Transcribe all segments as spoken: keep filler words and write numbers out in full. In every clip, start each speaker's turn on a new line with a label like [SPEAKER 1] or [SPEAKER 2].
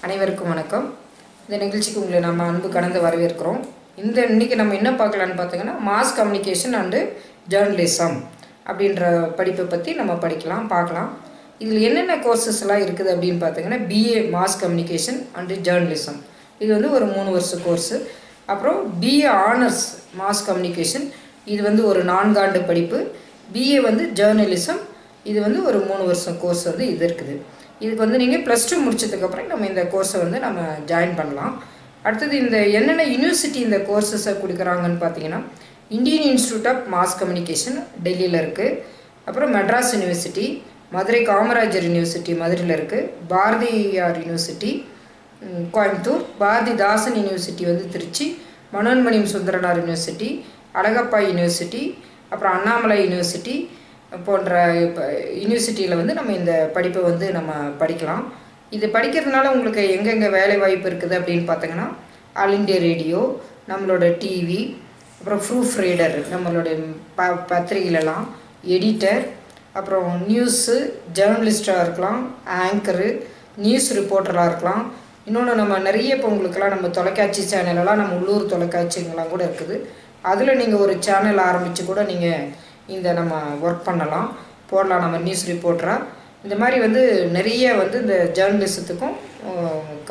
[SPEAKER 1] அனைவருக்கும் வணக்கம். இந்த நிகழ்ச்சிக்கு உங்களை நம்ம அன்பு கடந்து வரவேற்கிறோம். இந்த இன்னைக்கு நம்ம என்ன பார்க்கலான்னு பார்த்தீங்கன்னா மாஸ் கம்யூனிகேஷன் அண்டு ஜேர்னலிசம் அப்படின்ற படிப்பை பற்றி நம்ம படிக்கலாம் பார்க்கலாம். இதில் என்னென்ன கோர்சஸ் எல்லாம் இருக்குது அப்படின்னு பார்த்தீங்கன்னா BA mass communication and journalism, இது வந்து ஒரு மூணு வருஷம் கோர்ஸு. அப்புறம் பிஏ ஆனர்ஸ் மாஸ் கம்யூனிகேஷன், இது வந்து ஒரு நான்காண்டு படிப்பு. பிஏ வந்து ஜேர்னலிசம், இது வந்து ஒரு மூணு வருஷம் கோர்ஸ் வந்து இது இருக்குது. இதுக்கு வந்து நீங்கள் ப்ளஸ் டூ முடிச்சதுக்கப்புறம் நம்ம இந்த கோர்ஸை வந்து நம்ம ஜாயின் பண்ணலாம். அடுத்தது இந்த என்னென்ன யூனிவர்சிட்டி இந்த கோர்ஸஸை கொடுக்குறாங்கன்னு பார்த்தீங்கன்னா Indian Institute of Mass Communication டெல்லியில் இருக்குது. அப்புறம் மெட்ராஸ் யூனிவர்சிட்டி, மதுரை காமராஜர் யூனிவர்சிட்டி மதுரையில் இருக்குது, பாரதியார் யூனிவர்சிட்டி கோயம்புத்தூர், பாரதிதாசன் யூனிவர்சிட்டி வந்து திருச்சி, மனோன்மணியம் சுந்தரனார் யூனிவர்சிட்டி, அழகப்பா யூனிவர்சிட்டி, அப்புறம் அண்ணாமலை யூனிவர்சிட்டி போன்ற இப்போ யூனிவர்சிட்டியில் வந்து நம்ம இந்த படிப்பை வந்து நம்ம படிக்கலாம். இது படிக்கிறதுனால உங்களுக்கு எங்கெங்கே வேலை வாய்ப்பு இருக்குது அப்படின்னு பார்த்தீங்கன்னா ஆல் இண்டியா ரேடியோ, நம்மளோட டிவி, அப்புறம் ப்ரூஃப் ரீடர் நம்மளுடைய ப பத்திரிகையிலலாம், எடிட்டர், அப்புறம் நியூஸு ஜேர்னலிஸ்டாக இருக்கலாம், ஆங்கரு, நியூஸ் ரிப்போர்ட்டராக இருக்கலாம். இன்னொன்று நம்ம நிறைய இப்போ உங்களுக்கெல்லாம் நம்ம தொலைக்காட்சி சேனலெல்லாம் நம்ம உள்ளூர் தொலைக்காட்சிங்கெல்லாம் கூட இருக்குது. அதில் நீங்கள் ஒரு சேனல் ஆரம்பித்து கூட நீங்கள் இந்த நம்ம ஒர்க் பண்ணலாம், போடலாம் நம்ம நியூஸ் ரிப்போர்ட்டராக. இந்த மாதிரி வந்து நிறைய வந்து இந்த ஜேர்னலிசத்துக்கும்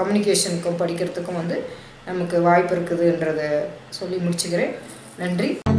[SPEAKER 1] கம்யூனிகேஷனுக்கும் படிக்கிறதுக்கும் வந்து நமக்கு வாய்ப்பு இருக்குதுன்றதை சொல்லி முடிச்சுக்கிறேன். நன்றி.